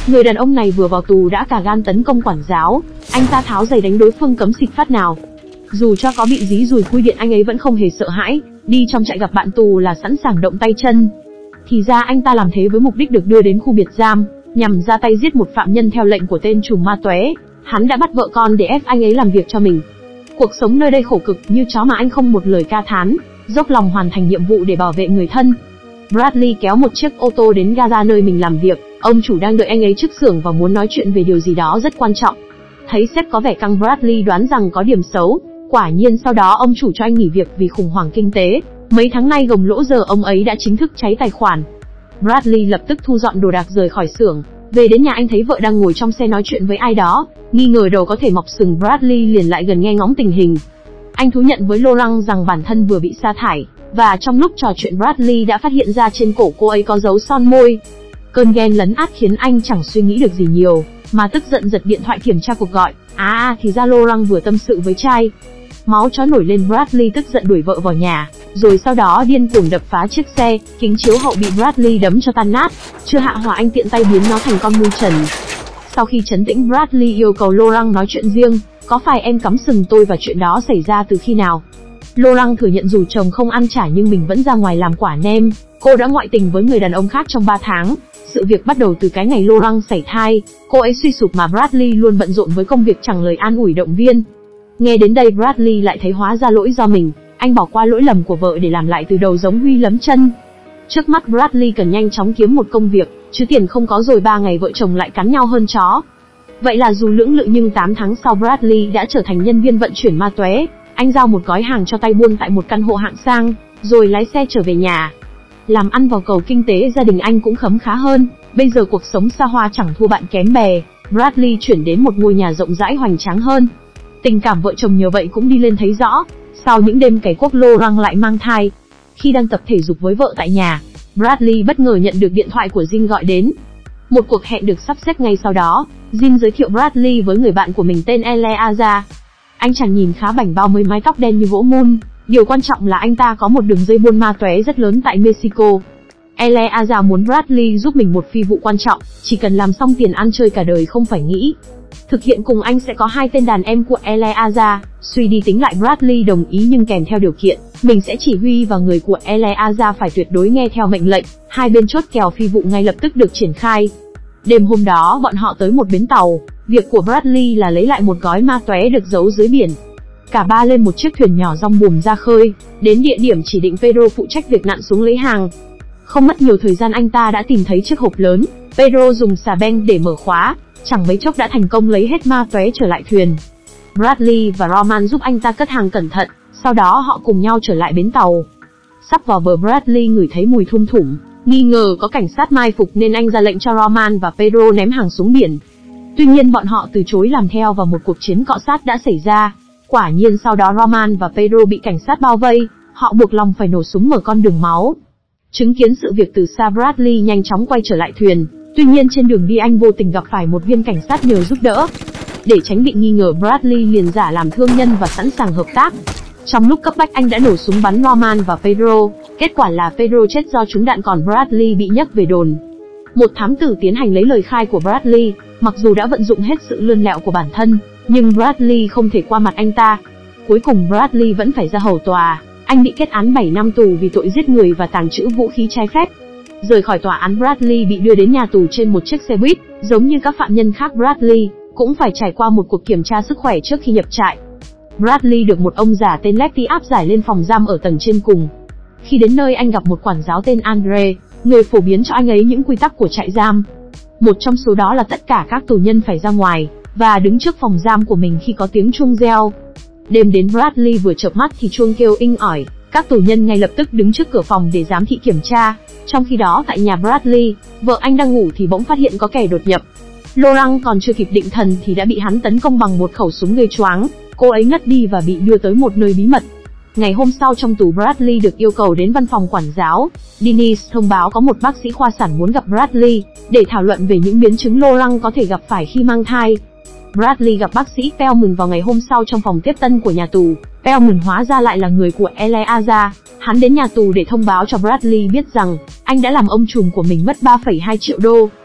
Người đàn ông này vừa vào tù đã cả gan tấn công quản giáo, anh ta tháo giày đánh đối phương cấm xịt phát nào. Dù cho có bị dí dùi khui điện anh ấy vẫn không hề sợ hãi, đi trong trại gặp bạn tù là sẵn sàng động tay chân. Thì ra anh ta làm thế với mục đích được đưa đến khu biệt giam, nhằm ra tay giết một phạm nhân theo lệnh của tên trùm ma túy. Hắn đã bắt vợ con để ép anh ấy làm việc cho mình. Cuộc sống nơi đây khổ cực như chó mà anh không một lời ca thán, dốc lòng hoàn thành nhiệm vụ để bảo vệ người thân. Bradley kéo một chiếc ô tô đến Gaza nơi mình làm việc, ông chủ đang đợi anh ấy trước xưởng và muốn nói chuyện về điều gì đó rất quan trọng. Thấy sếp có vẻ căng, Bradley đoán rằng có điểm xấu. Quả nhiên sau đó ông chủ cho anh nghỉ việc vì khủng hoảng kinh tế. Mấy tháng nay gồng lỗ giờ ông ấy đã chính thức cháy tài khoản. Bradley lập tức thu dọn đồ đạc rời khỏi xưởng. Về đến nhà anh thấy vợ đang ngồi trong xe nói chuyện với ai đó, nghi ngờ đầu có thể mọc sừng, Bradley liền lại gần nghe ngóng tình hình. Anh thú nhận với Laurent rằng bản thân vừa bị sa thải, và trong lúc trò chuyện Bradley đã phát hiện ra trên cổ cô ấy có dấu son môi. Cơn ghen lấn át khiến anh chẳng suy nghĩ được gì nhiều, mà tức giận giật điện thoại kiểm tra cuộc gọi. Thì ra Laurent vừa tâm sự với trai. Máu chó nổi lên, Bradley tức giận đuổi vợ vào nhà, rồi sau đó điên cuồng đập phá chiếc xe, kính chiếu hậu bị Bradley đấm cho tan nát. Chưa hạ hỏa anh tiện tay biến nó thành con mui trần. Sau khi trấn tĩnh, Bradley yêu cầu Laurent nói chuyện riêng. Có phải em cắm sừng tôi và chuyện đó xảy ra từ khi nào? Laurent thừa nhận dù chồng không ăn trả nhưng mình vẫn ra ngoài làm quả nem. Cô đã ngoại tình với người đàn ông khác trong 3 tháng. Sự việc bắt đầu từ cái ngày Laurent sảy thai. Cô ấy suy sụp mà Bradley luôn bận rộn với công việc chẳng lời an ủi động viên. Nghe đến đây Bradley lại thấy hóa ra lỗi do mình. Anh bỏ qua lỗi lầm của vợ để làm lại từ đầu giống Huy lấm chân. Trước mắt Bradley cần nhanh chóng kiếm một công việc, chứ tiền không có rồi 3 ngày vợ chồng lại cắn nhau hơn chó. Vậy là dù lưỡng lự nhưng 8 tháng sau Bradley đã trở thành nhân viên vận chuyển ma túy. Anh giao một gói hàng cho tay buôn tại một căn hộ hạng sang, rồi lái xe trở về nhà. Làm ăn vào cầu kinh tế gia đình anh cũng khấm khá hơn, bây giờ cuộc sống xa hoa chẳng thua bạn kém bè. Bradley chuyển đến một ngôi nhà rộng rãi hoành tráng hơn. Tình cảm vợ chồng nhờ vậy cũng đi lên thấy rõ. Sau những đêm cày cuốc, Laurent lại mang thai. Khi đang tập thể dục với vợ tại nhà, Bradley bất ngờ nhận được điện thoại của Jin gọi đến. Một cuộc hẹn được sắp xếp ngay sau đó. Jin giới thiệu Bradley với người bạn của mình tên Eleazar. Anh chàng nhìn khá bảnh bao với mái tóc đen như gỗ mun. Điều quan trọng là anh ta có một đường dây buôn ma túy rất lớn tại Mexico. Eleazar muốn Bradley giúp mình một phi vụ quan trọng, chỉ cần làm xong tiền ăn chơi cả đời không phải nghĩ. Thực hiện cùng anh sẽ có 2 tên đàn em của Eleazar. Suy đi tính lại Bradley đồng ý nhưng kèm theo điều kiện, mình sẽ chỉ huy và người của Eleazar phải tuyệt đối nghe theo mệnh lệnh. Hai bên chốt kèo phi vụ ngay lập tức được triển khai. Đêm hôm đó bọn họ tới một bến tàu, việc của Bradley là lấy lại một gói ma túy được giấu dưới biển. Cả ba lên một chiếc thuyền nhỏ rong buồm ra khơi, đến địa điểm chỉ định. Pedro phụ trách việc nặn xuống lấy hàng. Không mất nhiều thời gian anh ta đã tìm thấy chiếc hộp lớn. Pedro dùng xà beng để mở khóa, chẳng mấy chốc đã thành công lấy hết ma túy trở lại thuyền. Bradley và Roman giúp anh ta cất hàng cẩn thận, sau đó họ cùng nhau trở lại bến tàu. Sắp vào bờ, Bradley ngửi thấy mùi thum thủm, nghi ngờ có cảnh sát mai phục nên anh ra lệnh cho Roman và Pedro ném hàng xuống biển. Tuy nhiên bọn họ từ chối làm theo và một cuộc chiến cọ sát đã xảy ra. Quả nhiên sau đó Roman và Pedro bị cảnh sát bao vây, họ buộc lòng phải nổ súng mở con đường máu. Chứng kiến sự việc từ xa, Bradley nhanh chóng quay trở lại thuyền. Tuy nhiên trên đường đi anh vô tình gặp phải một viên cảnh sát nhờ giúp đỡ. Để tránh bị nghi ngờ, Bradley liền giả làm thương nhân và sẵn sàng hợp tác. Trong lúc cấp bách anh đã nổ súng bắn Roman và Pedro. Kết quả là Pedro chết do trúng đạn, còn Bradley bị nhấc về đồn. Một thám tử tiến hành lấy lời khai của Bradley. Mặc dù đã vận dụng hết sự lươn lẹo của bản thân, nhưng Bradley không thể qua mặt anh ta. Cuối cùng Bradley vẫn phải ra hầu tòa. Anh bị kết án 7 năm tù vì tội giết người và tàng trữ vũ khí trái phép. Rời khỏi tòa án, Bradley bị đưa đến nhà tù trên một chiếc xe buýt. Giống như các phạm nhân khác, Bradley cũng phải trải qua một cuộc kiểm tra sức khỏe trước khi nhập trại. Bradley được một ông già tên Letty áp giải lên phòng giam ở tầng trên cùng. Khi đến nơi, anh gặp một quản giáo tên Andre, người phổ biến cho anh ấy những quy tắc của trại giam. Một trong số đó là tất cả các tù nhân phải ra ngoài và đứng trước phòng giam của mình khi có tiếng chuông reo. Đêm đến, Bradley vừa chợp mắt thì chuông kêu inh ỏi. Các tù nhân ngay lập tức đứng trước cửa phòng để giám thị kiểm tra. Trong khi đó tại nhà Bradley, vợ anh đang ngủ thì bỗng phát hiện có kẻ đột nhập. Laurent còn chưa kịp định thần thì đã bị hắn tấn công bằng một khẩu súng gây choáng. Cô ấy ngất đi và bị đưa tới một nơi bí mật. Ngày hôm sau trong tù, Bradley được yêu cầu đến văn phòng quản giáo. Denise thông báo có một bác sĩ khoa sản muốn gặp Bradley để thảo luận về những biến chứng Laurent có thể gặp phải khi mang thai. Bradley gặp bác sĩ Pelman vào ngày hôm sau trong phòng tiếp tân của nhà tù. Pelman hóa ra lại là người của Eleazar. Hắn đến nhà tù để thông báo cho Bradley biết rằng anh đã làm ông trùm của mình mất 3,2 triệu đô.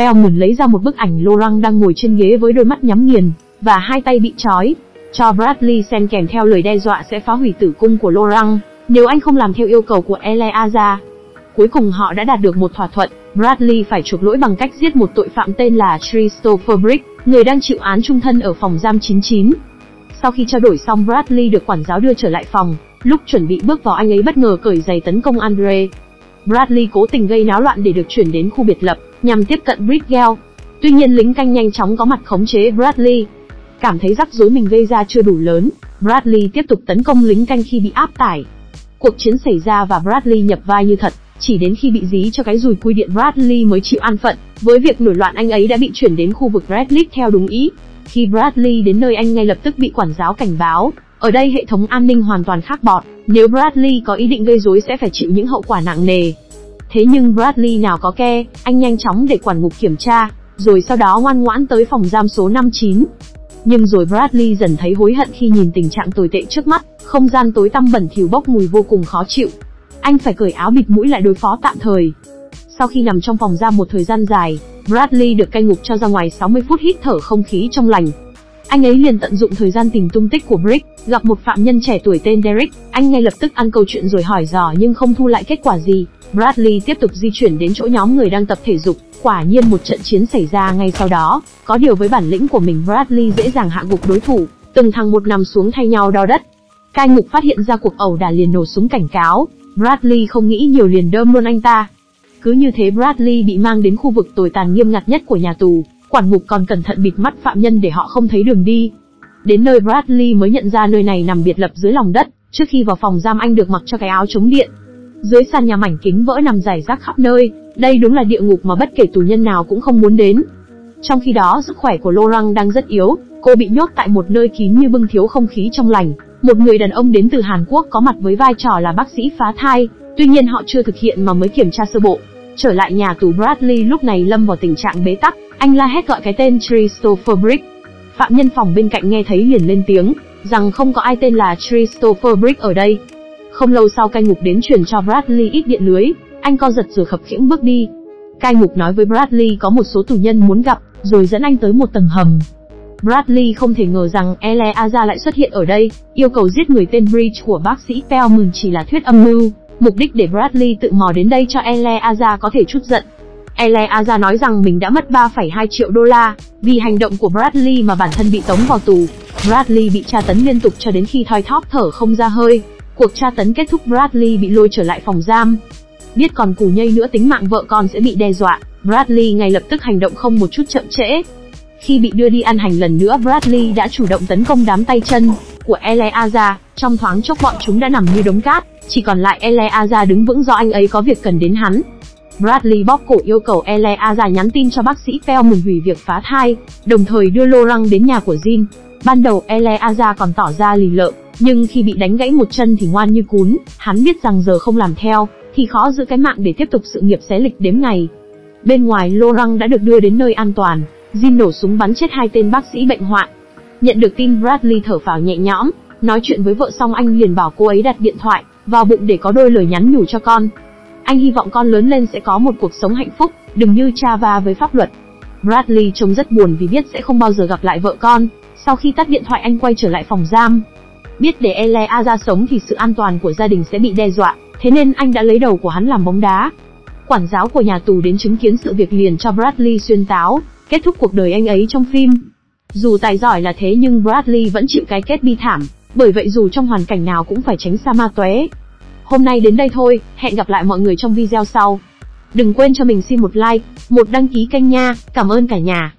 Pearlman lấy ra một bức ảnh Laurent đang ngồi trên ghế với đôi mắt nhắm nghiền, và hai tay bị trói, cho Bradley xem kèm theo lời đe dọa sẽ phá hủy tử cung của Laurent, nếu anh không làm theo yêu cầu của Eleazar. Cuối cùng họ đã đạt được một thỏa thuận, Bradley phải chuộc lỗi bằng cách giết một tội phạm tên là Christopher Brick, người đang chịu án chung thân ở phòng giam 99. Sau khi trao đổi xong, Bradley được quản giáo đưa trở lại phòng, lúc chuẩn bị bước vào anh ấy bất ngờ cởi giày tấn công Andre. Bradley cố tình gây náo loạn để được chuyển đến khu biệt lập, nhằm tiếp cận Bridgell. Tuy nhiên lính canh nhanh chóng có mặt khống chế Bradley. Cảm thấy rắc rối mình gây ra chưa đủ lớn, Bradley tiếp tục tấn công lính canh khi bị áp tải. Cuộc chiến xảy ra và Bradley nhập vai như thật, chỉ đến khi bị dí cho cái dùi cui điện Bradley mới chịu an phận. Với việc nổi loạn, anh ấy đã bị chuyển đến khu vực Red Lake theo đúng ý. Khi Bradley đến nơi, anh ngay lập tức bị quản giáo cảnh báo. Ở đây hệ thống an ninh hoàn toàn khác bọt, nếu Bradley có ý định gây rối sẽ phải chịu những hậu quả nặng nề. Thế nhưng Bradley nào có ke, anh nhanh chóng để quản ngục kiểm tra, rồi sau đó ngoan ngoãn tới phòng giam số 59. Nhưng rồi Bradley dần thấy hối hận khi nhìn tình trạng tồi tệ trước mắt, không gian tối tăm bẩn thỉu bốc mùi vô cùng khó chịu. Anh phải cởi áo bịt mũi lại đối phó tạm thời. Sau khi nằm trong phòng giam một thời gian dài, Bradley được cai ngục cho ra ngoài 60 phút hít thở không khí trong lành. Anh ấy liền tận dụng thời gian tìm tung tích của Brick, gặp một phạm nhân trẻ tuổi tên Derek, anh ngay lập tức ăn câu chuyện rồi hỏi dò nhưng không thu lại kết quả gì. Bradley tiếp tục di chuyển đến chỗ nhóm người đang tập thể dục, quả nhiên một trận chiến xảy ra ngay sau đó. Có điều với bản lĩnh của mình, Bradley dễ dàng hạ gục đối thủ, từng thằng một nằm xuống thay nhau đo đất. Cai ngục phát hiện ra cuộc ẩu đả liền nổ súng cảnh cáo, Bradley không nghĩ nhiều liền đâm luôn anh ta. Cứ như thế Bradley bị mang đến khu vực tồi tàn nghiêm ngặt nhất của nhà tù, quản ngục còn cẩn thận bịt mắt phạm nhân để họ không thấy đường đi. Đến nơi Bradley mới nhận ra nơi này nằm biệt lập dưới lòng đất, trước khi vào phòng giam anh được mặc cho cái áo chống điện. Dưới sàn nhà mảnh kính vỡ nằm rải rác khắp nơi, đây đúng là địa ngục mà bất kể tù nhân nào cũng không muốn đến. Trong khi đó sức khỏe của Laurent đang rất yếu, cô bị nhốt tại một nơi kín như bưng, thiếu không khí trong lành. Một người đàn ông đến từ Hàn Quốc có mặt với vai trò là bác sĩ phá thai, tuy nhiên họ chưa thực hiện mà mới kiểm tra sơ bộ. Trở lại nhà tù, Bradley lúc này lâm vào tình trạng bế tắc, anh la hét gọi cái tên Christopher Brick. Phạm nhân phòng bên cạnh nghe thấy liền lên tiếng, rằng không có ai tên là Christopher Brick ở đây. Không lâu sau cai ngục đến truyền cho Bradley ít điện lưới, anh co giật rồi khập khiễng bước đi. Cai ngục nói với Bradley có một số tù nhân muốn gặp, rồi dẫn anh tới một tầng hầm. Bradley không thể ngờ rằng Eleazar lại xuất hiện ở đây, yêu cầu giết người tên Bridge của bác sĩ Pearlman chỉ là thuyết âm mưu, mục đích để Bradley tự mò đến đây cho Eleazar có thể trút giận. Eleazar nói rằng mình đã mất 3,2 triệu đô la vì hành động của Bradley mà bản thân bị tống vào tù. Bradley bị tra tấn liên tục cho đến khi thoi thóp thở không ra hơi. Cuộc tra tấn kết thúc, Bradley bị lôi trở lại phòng giam. Biết còn cù nhây nữa tính mạng vợ con sẽ bị đe dọa, Bradley ngay lập tức hành động không một chút chậm trễ. Khi bị đưa đi ăn hành lần nữa, Bradley đã chủ động tấn công đám tay chân của Eleazar. Trong thoáng chốc bọn chúng đã nằm như đống cát, chỉ còn lại Eleazar đứng vững do anh ấy có việc cần đến hắn. Bradley bóp cổ yêu cầu Eleazar nhắn tin cho bác sĩ Pearlman hủy việc phá thai, đồng thời đưa Laurent đến nhà của Jean. Ban đầu Eleazar còn tỏ ra lì lợm, nhưng khi bị đánh gãy một chân thì ngoan như cún. Hắn biết rằng giờ không làm theo thì khó giữ cái mạng để tiếp tục sự nghiệp xé lịch đếm ngày. Bên ngoài, Laurent đã được đưa đến nơi an toàn. Jean nổ súng bắn chết 2 tên bác sĩ bệnh hoạn. Nhận được tin, Bradley thở phào nhẹ nhõm. Nói chuyện với vợ xong, anh liền bảo cô ấy đặt điện thoại vào bụng để có đôi lời nhắn nhủ cho con. Anh hy vọng con lớn lên sẽ có một cuộc sống hạnh phúc, đừng như cha va với pháp luật. Bradley trông rất buồn vì biết sẽ không bao giờ gặp lại vợ con. Sau khi tắt điện thoại, anh quay trở lại phòng giam. Biết để Eleazar sống thì sự an toàn của gia đình sẽ bị đe dọa, thế nên anh đã lấy đầu của hắn làm bóng đá. Quản giáo của nhà tù đến chứng kiến sự việc liền cho Bradley xuyên táo, kết thúc cuộc đời anh ấy trong phim. Dù tài giỏi là thế nhưng Bradley vẫn chịu cái kết bi thảm, bởi vậy dù trong hoàn cảnh nào cũng phải tránh xa ma tuế. Hôm nay đến đây thôi, hẹn gặp lại mọi người trong video sau. Đừng quên cho mình xin một like, một đăng ký kênh nha, cảm ơn cả nhà.